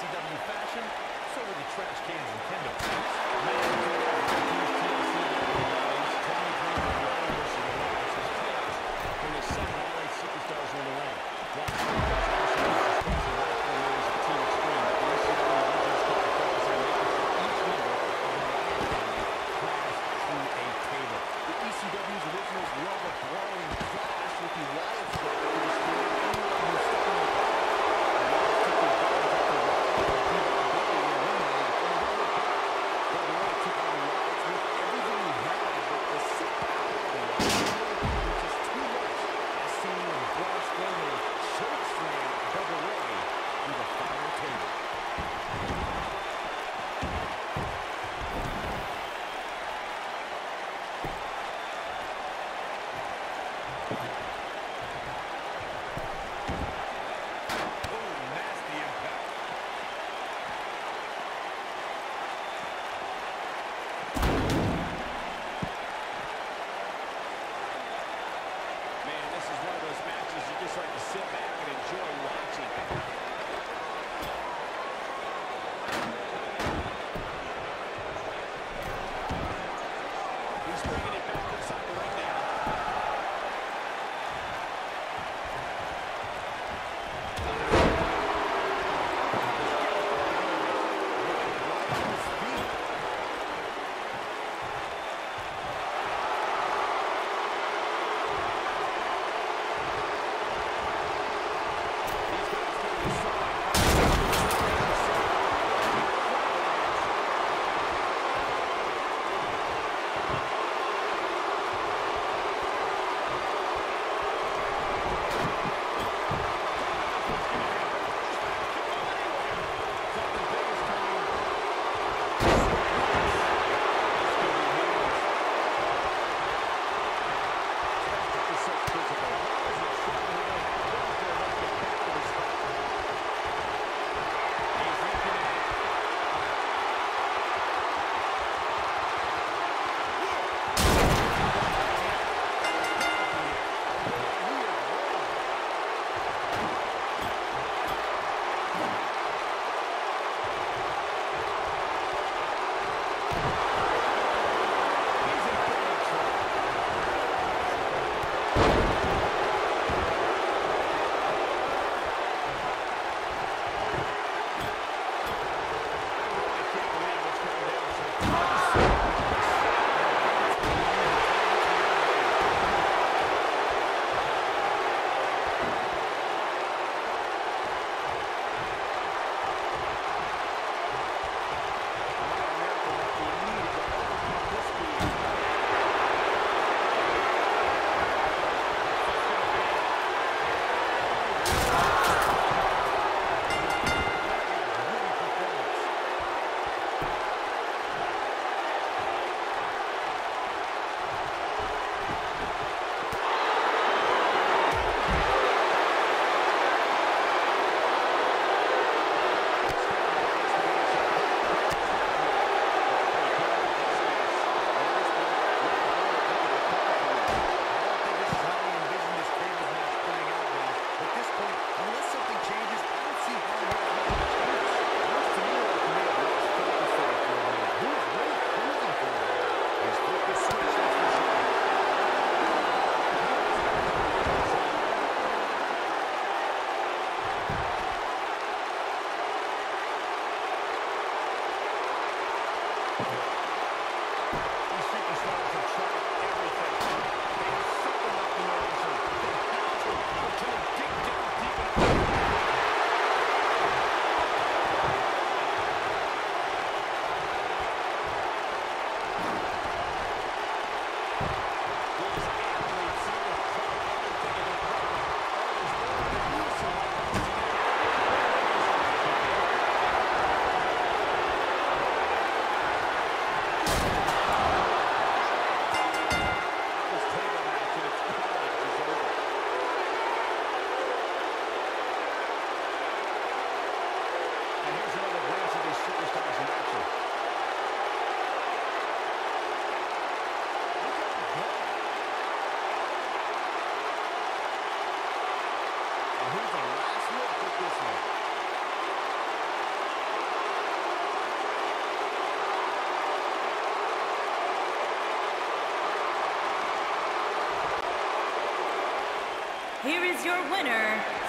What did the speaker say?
ECW fashion, so were the trash cans and kendo sticks. Tommy Dreamer versus Elias is chaos when they summon all 8 superstars in the ring. Black Superstars also use the special wrestling moves of Team Extreme, but the ECW legends keep the focus on making sure each member of the Wyatt family crashed through a table. The ECW's originals love a brawling clash with the Wyatt family to destroy anyone who's stuck in the ring. The Wyatts took the advantage after Wyatt and Diva ability were eliminated, and they looked back. But Wyatt took on the Wyatts with everything he had, but the Here is your winner,